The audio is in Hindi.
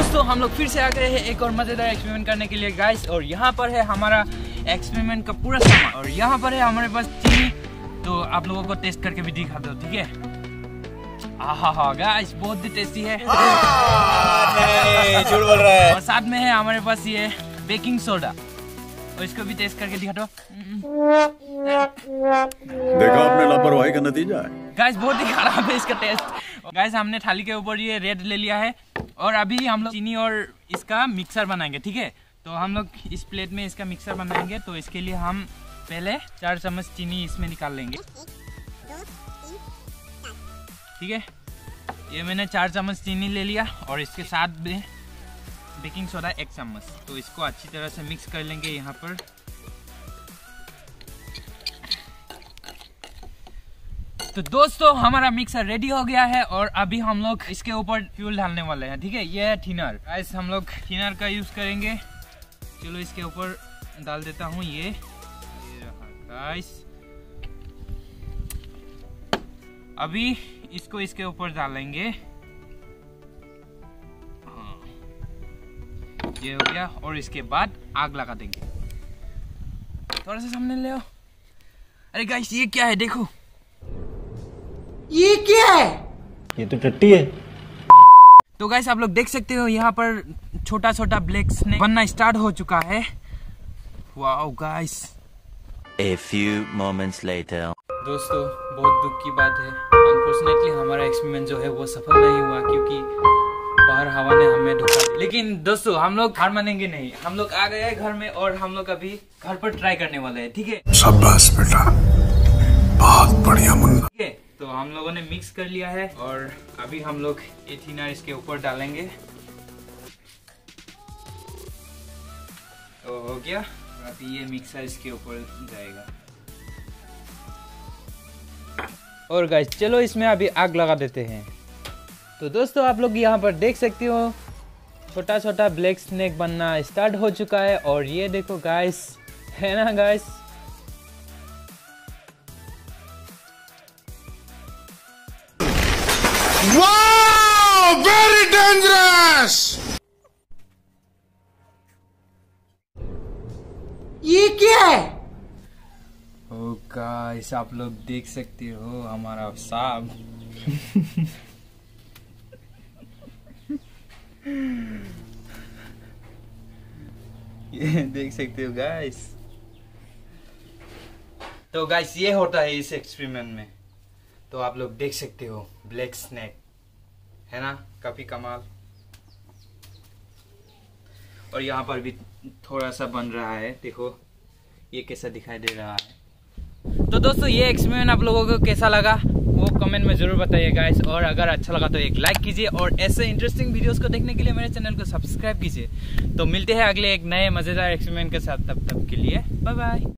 दोस्तों हम लोग फिर से आ गए हैं एक और मजेदार एक्सपेरिमेंट करने के लिए गाइस। और यहाँ पर है हमारा एक्सपेरिमेंट का पूरा सामान और यहाँ पर है हमारे पास चीनी। तो आप लोगों को टेस्ट करके भी दिखा दो, ठीक है? आहा गाइस बहुत ही टेस्टी है। नहीं झूठ बोल रहा है। और साथ में है हमारे पास ये बेकिंग सोडा और इसको भी टेस्ट करके दिखा दो। देखा आपने लापरवाही का नतीजा है। गाइस बहुत ही खराब है इसका टेस्ट। गाइस हमने थाली के ऊपर ये रेड ले लिया है और अभी हम लोग चीनी और इसका मिक्सर बनाएंगे, ठीक है? तो हम लोग इस प्लेट में इसका मिक्सर बनाएंगे। तो इसके लिए हम पहले 4 चम्मच चीनी इसमें निकाल लेंगे, ठीक है? ये मैंने 4 चम्मच चीनी ले लिया और इसके साथ में बेकिंग सोडा 1 चम्मच। तो इसको अच्छी तरह से मिक्स कर लेंगे यहाँ पर। तो दोस्तों हमारा मिक्सर रेडी हो गया है और अभी हम लोग इसके ऊपर फ्यूल डालने वाले हैं, ठीक है? ये है थिनर। गाइस हम लोग थिनर का यूज करेंगे। चलो इसके ऊपर डाल देता हूँ ये रहा गाइस। अभी इसको इसके ऊपर डालेंगे। हाँ ये हो गया और इसके बाद आग लगा देंगे। थोड़ा सा सामने ले आओ। अरे गाइस ये क्या है, देखो ये क्या है? ये तो टट्टी है। तो गाइस आप लोग देख सकते हो यहाँ पर छोटा छोटा ब्लैक स्नेक बनना स्टार्ट हो चुका है। Wow guys. A few moments later. दोस्तों बहुत दुख की बात है, अनफॉर्चुनेटली हमारा एक्सपेरिमेंट जो है वो सफल नहीं हुआ क्योंकि बाहर हवा ने हमें धोखा दिया। लेकिन दोस्तों हम लोग हार मानेंगे नहीं। हम लोग आ गए हैं घर में और हम लोग अभी घर पर ट्राई करने वाले हैं, ठीक है? शाबाश बेटा, बहुत बढ़िया मुन्ना। ठीक है, तो हम लोगों ने मिक्स कर लिया है और अभी हम लोग ये थिनर इसके ऊपर डालेंगे। तो हो गया, अभी ये मिक्सर इसके ऊपर जाएगा। और गाइस चलो इसमें अभी आग लगा देते हैं। तो दोस्तों आप लोग यहाँ पर देख सकते हो छोटा छोटा ब्लैक स्नेक बनना स्टार्ट हो चुका है। और ये देखो गाइस, है ना गाइस? Wow, very dangerous. ये क्या है? ओ गाइस आप लोग देख सकते हो हमारा सांप। ये देख सकते हो गाइस। तो गाइस ये होता है इस एक्सपेरिमेंट में। तो आप लोग देख सकते हो ब्लैक स्नेक, है ना? काफी कमाल। और यहाँ पर भी थोड़ा सा बन रहा है, देखो ये कैसा दिखाई दे रहा है। तो दोस्तों ये एक्सपेरिमेंट आप लोगों को कैसा लगा वो कमेंट में जरूर बताइए गाइस। और अगर अच्छा लगा तो एक लाइक कीजिए और ऐसे इंटरेस्टिंग वीडियोस को देखने के लिए मेरे चैनल को सब्सक्राइब कीजिए। तो मिलते हैं अगले एक नए मजेदार एक्सपेरिमेंट के साथ, तब तक के लिए बाय बाय।